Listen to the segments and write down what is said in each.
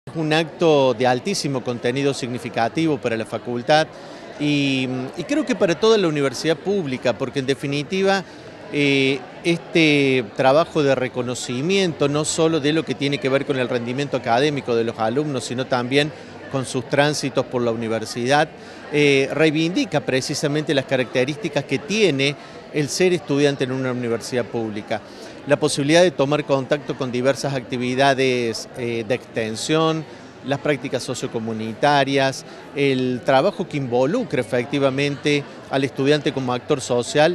Un acto de altísimo contenido significativo para la facultad y creo que para toda la universidad pública, porque en definitiva este trabajo de reconocimiento no solo de lo que tiene que ver con el rendimiento académico de los alumnos, sino también con sus tránsitos por la universidad, reivindica precisamente las características que tiene el ser estudiante en una universidad pública. La posibilidad de tomar contacto con diversas actividades de extensión, las prácticas sociocomunitarias, el trabajo que involucra efectivamente al estudiante como actor social,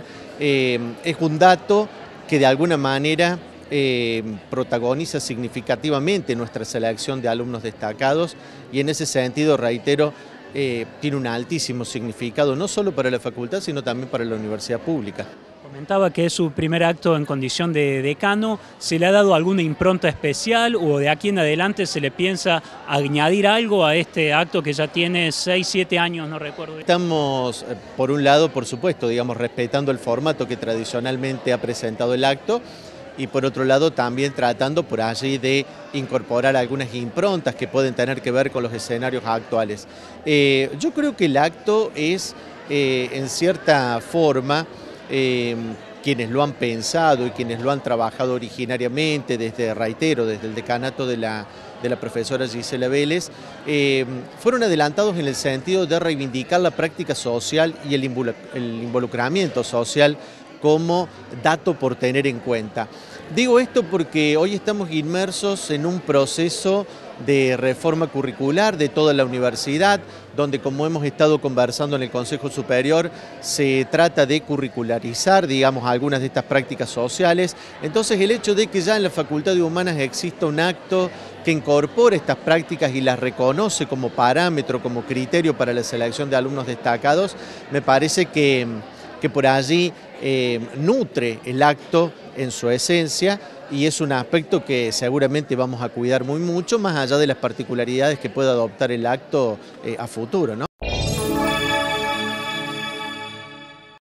es un dato que de alguna manera protagoniza significativamente nuestra selección de alumnos destacados y en ese sentido, reitero, tiene un altísimo significado, no solo para la facultad, sino también para la universidad pública. Comentaba que es su primer acto en condición de decano. ¿Se le ha dado alguna impronta especial o de aquí en adelante se le piensa añadir algo a este acto que ya tiene 6, 7 años, no recuerdo? Estamos, por un lado, por supuesto, digamos, respetando el formato que tradicionalmente ha presentado el acto y por otro lado también tratando por allí de incorporar algunas improntas que pueden tener que ver con los escenarios actuales. Yo creo que el acto es, en cierta forma, quienes lo han pensado y quienes lo han trabajado originariamente, reitero, desde el decanato de la profesora Gisela Vélez, fueron adelantados en el sentido de reivindicar la práctica social y el involucramiento social como dato por tener en cuenta. Digo esto porque hoy estamos inmersos en un proceso de reforma curricular de toda la universidad, donde, como hemos estado conversando en el Consejo Superior, se trata de curricularizar, digamos, algunas de estas prácticas sociales. Entonces, el hecho de que ya en la Facultad de Humanas exista un acto que incorpore estas prácticas y las reconoce como parámetro, como criterio para la selección de alumnos destacados, me parece que por allí nutre el acto en su esencia y es un aspecto que seguramente vamos a cuidar mucho, más allá de las particularidades que pueda adoptar el acto a futuro, ¿no?